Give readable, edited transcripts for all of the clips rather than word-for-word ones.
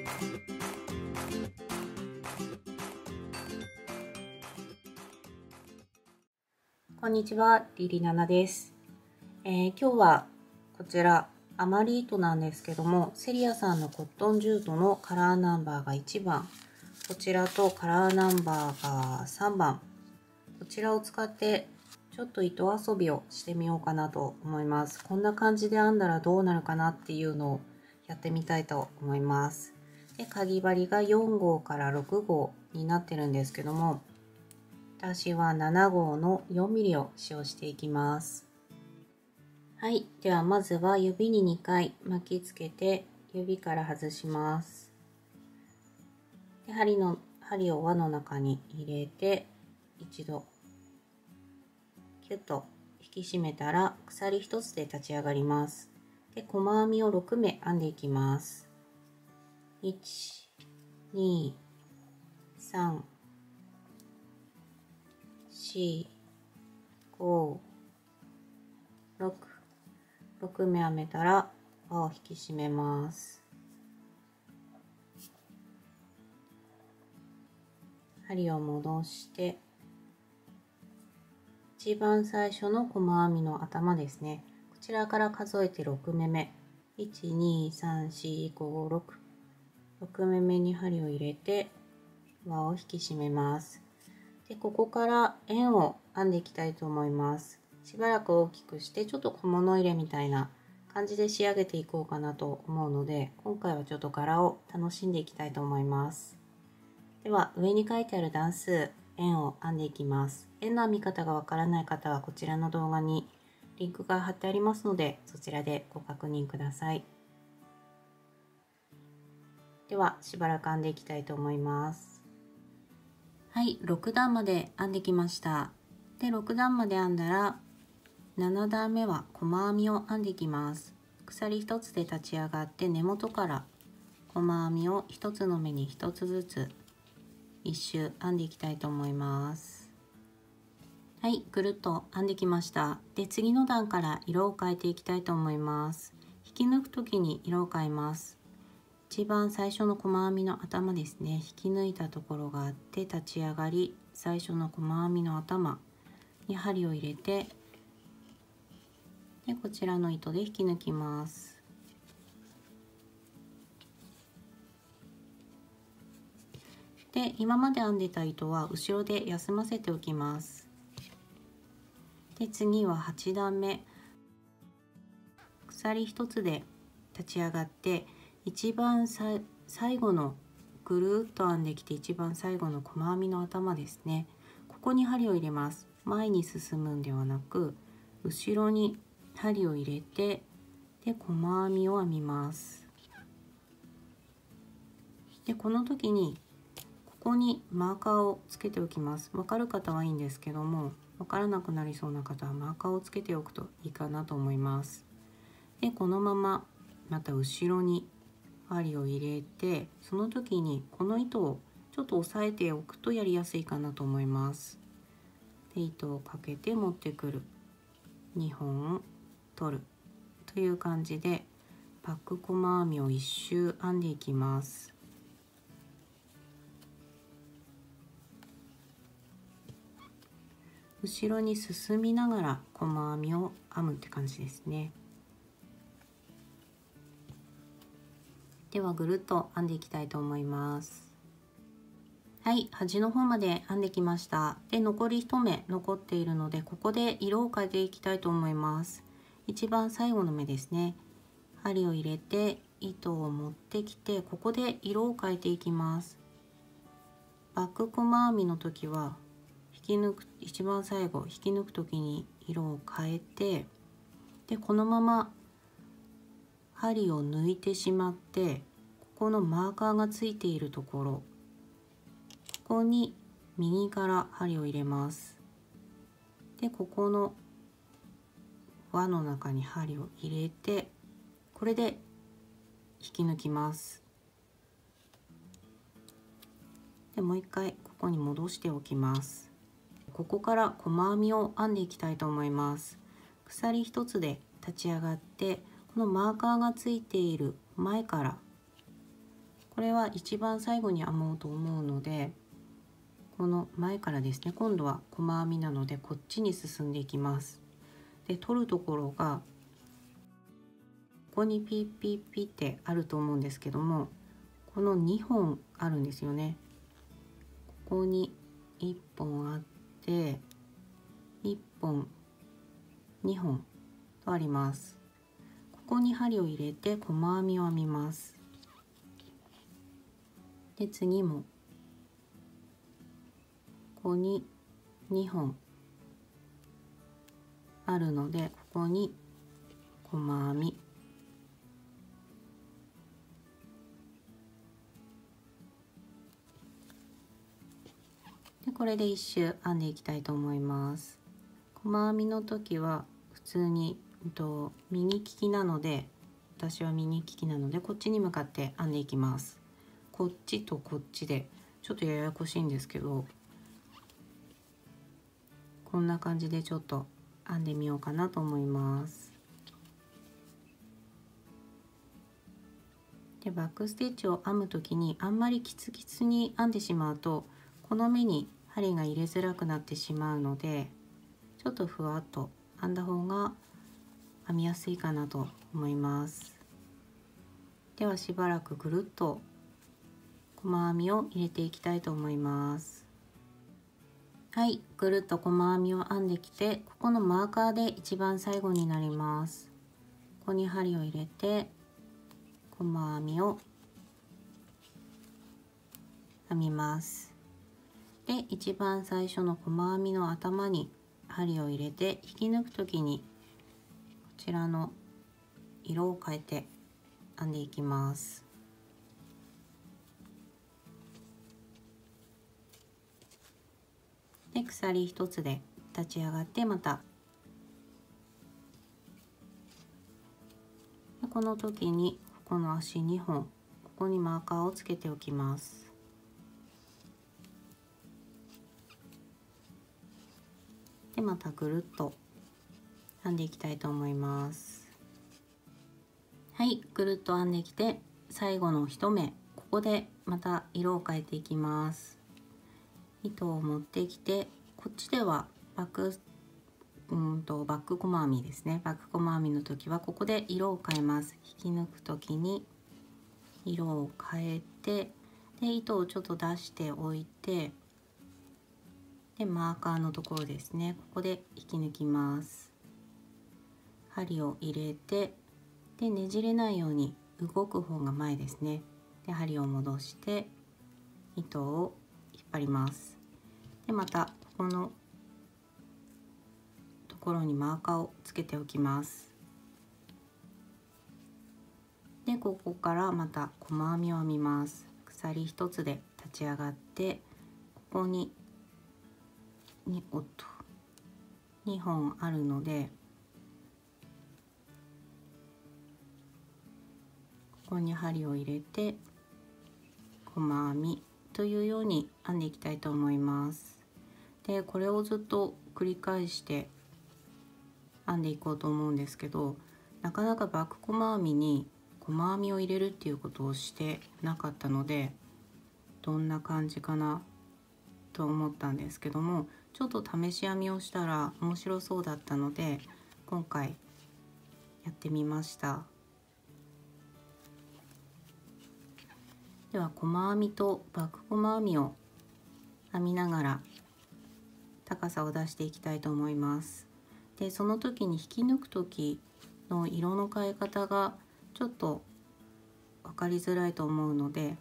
こんにちは、リリナナです。今日はこちらアマリ糸なんですけども、セリアさんのコットンジュートのカラーナンバーが1番、こちらとカラーナンバーが3番、こちらを使ってちょっと糸遊びをしてみようかなと思います。こんな感じで編んだらどうなるかなっていうのをやってみたいと思います。で、かぎ針が4号から6号になってるんですけども、私は7号の 4mm を使用していきます。はい、ではまずは指に2回巻きつけて指から外します。で、針を輪の中に入れて一度キュッと引き締めたら鎖1つで立ち上がります。で、細編みを6目編んでいきます。1、2、3、4、5、6目編めたら輪を引き締めます。針を戻して一番最初の細編みの頭ですね、こちらから数えて6目目、1、2、3、4、5、6目目に針を入れて輪を引き締めます。で、ここから円を編んでいきたいと思います。しばらく大きくしてちょっと小物入れみたいな感じで仕上げていこうかなと思うので、今回はちょっと柄を楽しんでいきたいと思います。では上に書いてある段数、円を編んでいきます。円の編み方がわからない方はこちらの動画にリンクが貼ってありますので、そちらでご確認ください。ではしばらく編んでいきたいと思います。はい、6段まで編んできました。で、6段まで編んだら7段目は細編みを編んでいきます。鎖1つで立ち上がって根元から細編みを1つの目に1つずつ1周編んでいきたいと思います。はい、ぐるっと編んできました。で、次の段から色を変えていきたいと思います。引き抜く時に色を変えます。一番最初の細編みの頭ですね、引き抜いたところがあって立ち上がり、最初の細編みの頭に針を入れて、でこちらの糸で引き抜きます。で、今まで編んでた糸は後ろで休ませておきます。で、次は8段目、鎖1つで立ち上がって一番最後のぐるっと編んできて一番最後の細編みの頭ですね、ここに針を入れます。前に進むんではなく後ろに針を入れて、で細編みを編みます。で、この時にここにマーカーをつけておきます。わかる方はいいんですけども、わからなくなりそうな方はマーカーをつけておくといいかなと思います。で、このまままた後ろに針を入れて、その時にこの糸をちょっと押さえておくとやりやすいかなと思います。で、糸をかけて持ってくる、2本取るという感じでバック細編みを1周編んでいきます。後ろに進みながら細編みを編むって感じですね。ではぐるっと編んでいきたいと思います。はい、端の方まで編んできました。で、残り1目残っているので、ここで色を変えていきたいと思います。一番最後の目ですね、針を入れて糸を持ってきて、ここで色を変えていきます。バック細編みの時は一番最後引き抜く時に色を変えて、でこのまま針を抜いてしまって、ここのマーカーがついているところ、ここに右から針を入れます。で、ここの輪の中に針を入れて、これで引き抜きます。で、もう一回ここに戻しておきます。ここから細編みを編んでいきたいと思います。鎖1つで立ち上がって、このマーカーがついている前からここれは一番最後に編もうと思うので、この前からですね、今度は細編みなのでこっちに進んでいきます。で取るところがここにピッピッピッってあると思うんですけども、この2本あるんですよね。ここに1本あって1本2本とあります。ここに針を入れて細編みを編みます。で次もここに2本あるので、ここに細編み、でこれで1周編んでいきたいと思います。細編みの時は普通に右利きなので、私は右利きなのでこっちに向かって編んでいきます。こっちとこっちでちょっとややこしいんですけど、こんな感じでちょっと編んでみようかなと思います。でバックステッチを編む時にあんまりキツキツに編んでしまうとこの目に針が入れづらくなってしまうので、ちょっとふわっと編んだ方が編みやすいかなと思います。ではしばらくぐるっと細編みを入れていきたいと思います。はい、ぐるっと細編みを編んできて、ここのマーカーで一番最後になります。ここに針を入れて細編みを編みます。で一番最初の細編みの頭に針を入れて引き抜く時にこちらの色を変えて編んでいきます。で鎖一つで立ち上がって、またこの時にここの足2本、ここにマーカーをつけておきます。でまたぐるっと編んでいきたいと思います。はい、ぐるっと編んできて最後の1目、ここでまた色を変えていきます。糸を持ってきて、こっちではバック細編みですね。バック細編みの時はここで色を変えます。引き抜く時に色を変えて、で糸をちょっと出しておいて、でマーカーのところですね、ここで引き抜きます。針を入れて、でねじれないように動く方が前ですね。で針を戻して糸を引っ張ります。でまたここのところにマーカーをつけておきます。でここからまた細編みを編みます。鎖一つで立ち上がって、ここに2本あるので、ここに針を入れて細編みというように編んでいきたいと思います。でこれをずっと繰り返して編んでいこうと思うんですけど、なかなかバック細編みに細編みを入れるっていうことをしてなかったので、どんな感じかなと思ったんですけども、ちょっと試し編みをしたら面白そうだったので今回やってみました。では細編みとバック細編みを編みながら高さを出していきたいと思います。でその時に引き抜く時の色の変え方がちょっと分かりづらいと思うので、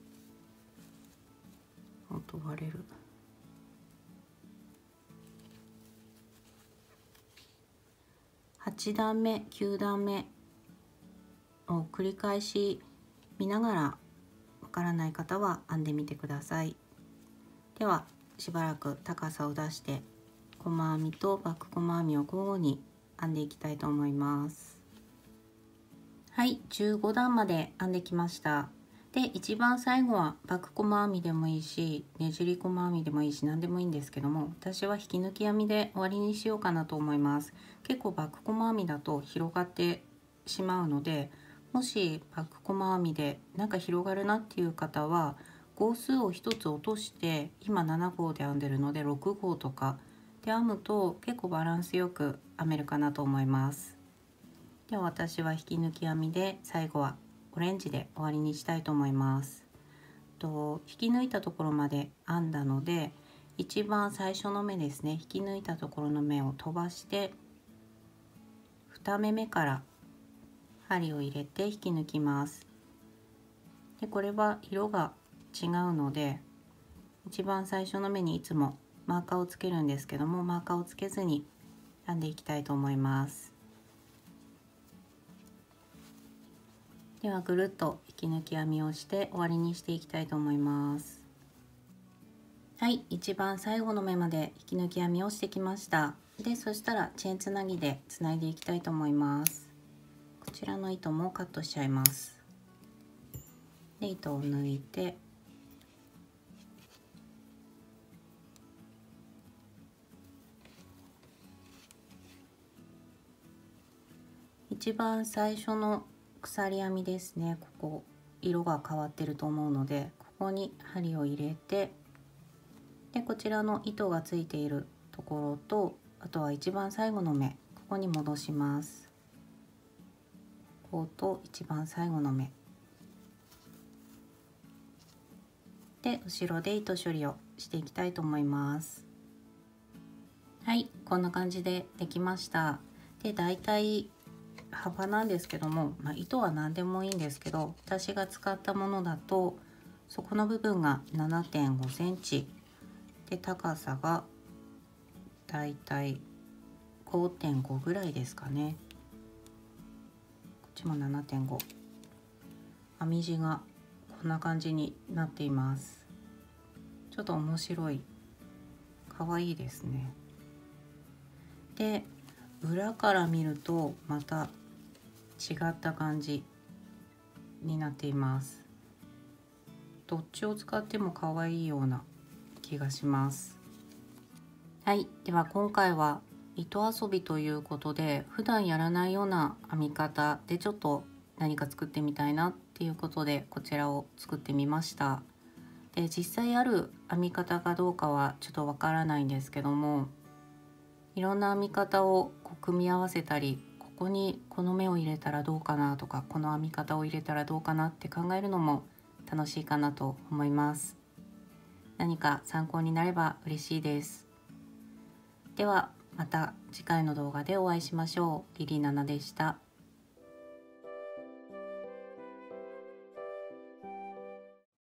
音割れる。8段目9段目を繰り返し見ながら、わからない方は編んでみてください。ではしばらく高さを出して細編みとバック細編みを交互に編んでいきたいと思います。はい、15段まで編んできました。で一番最後はバック細編みでもいいし、ねじり細編みでもいいし、何でもいいんですけども、私は引き抜き編みで終わりにしようかなと思います。結構バック細編みだと広がってしまうので、 もしバックコマ編みでなんか広がるなっていう方は号数を1つ落として、今7号で編んでるので6号とかで編むと結構バランスよく編めるかなと思います。では私は引き抜き編みで最後はオレンジで終わりにしたいと思います。引き抜いたところまで編んだので、一番最初の目ですね、引き抜いたところの目を飛ばして2目目から針を入れて引き抜きます。でこれは色が違うので、一番最初の目にいつもマーカーをつけるんですけども、マーカーをつけずに編んでいきたいと思います。ではぐるっと引き抜き編みをして終わりにしていきたいと思います。はい、一番最後の目まで引き抜き編みをしてきました。でそしたらチェーンつなぎでつないでいきたいと思います。こちらの糸もカットしちゃいます。で糸を抜いて、一番最初の鎖編みですね、ここ色が変わってると思うので、ここに針を入れて、でこちらの糸がついているところと、あとは一番最後の目、ここに戻します。ここと一番最後の目で後ろで糸処理をしていきたいと思います。はい、こんな感じでできました。でだいたい幅なんですけども、糸は何でもいいんですけど、私が使ったものだとそこの部分が 7.5 センチで、高さがだいたい 5.5 ぐらいですかね。こっちも 7.5。 編み地がこんな感じになっています。ちょっと面白い、かわいいですね。で裏から見るとまた違った感じになっています。どっちを使っても可愛いような気がします。はい、では今回は糸遊びということで、普段やらないような編み方でちょっと何か作ってみたいなっていうことでこちらを作ってみました。で実際ある編み方かどうかはちょっとわからないんですけども、いろんな編み方を組み合わせたり、ここにこの目を入れたらどうかなとか、この編み方を入れたらどうかなって考えるのも楽しいかなと思います。何か参考になれば嬉しいです。ではまた次回の動画でお会いしましょう。リリナナでした。